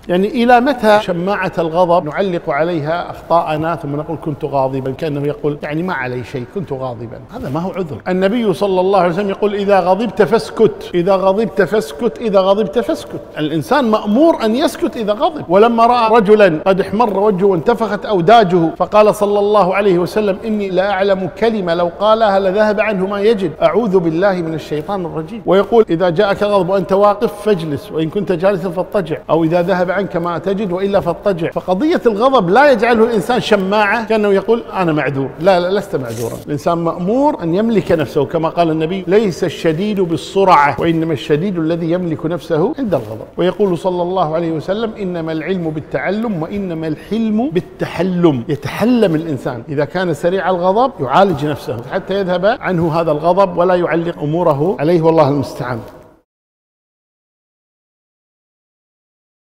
يعني إلى متى شماعة الغضب نعلق عليها أخطاءنا ثم نقول كنت غاضبا، كأنه يقول يعني ما علي شيء كنت غاضبا؟ هذا ما هو عذر. النبي صلى الله عليه وسلم يقول إذا غضبت فاسكت، إذا غضبت فاسكت، إذا غضبت فاسكت. الإنسان مأمور أن يسكت إذا غضب. ولما رأى رجلا قد احمر وجهه وانتفخت أوداجه فقال صلى الله عليه وسلم إني لا أعلم كلمة لو قالها لذهب عنه ما يجد، أعوذ بالله من الشيطان الرجيم. ويقول إذا جاءك غضب وأنت واقف فاجلس، وإن كنت جالسا فاضطجع، أو إذا ذهب عنك ما تجد وإلا فاضطجع. فقضية الغضب لا يجعله الإنسان شماعة كأنه يقول أنا معذور، لا لا، لست معذورا. الإنسان مأمور أن يملك نفسه كما قال النبي ليس الشديد بالسرعة وإنما الشديد الذي يملك نفسه عند الغضب. ويقول صلى الله عليه وسلم إنما العلم بالتعلم وإنما الحلم بالتحلم. يتحلم الإنسان إذا كان سريع الغضب يعالج نفسه حتى يذهب عنه هذا الغضب ولا يعلق أموره عليه، والله المستعان.